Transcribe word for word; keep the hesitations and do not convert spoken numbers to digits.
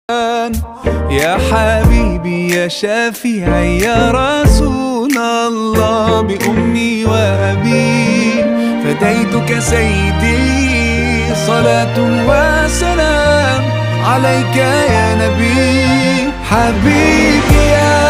يا حبيبي يا شفيعي يا رسول الله، بأمي وأبي فديتك سيدي، صلاة وسلام عليك يا نبي. حبيبي يا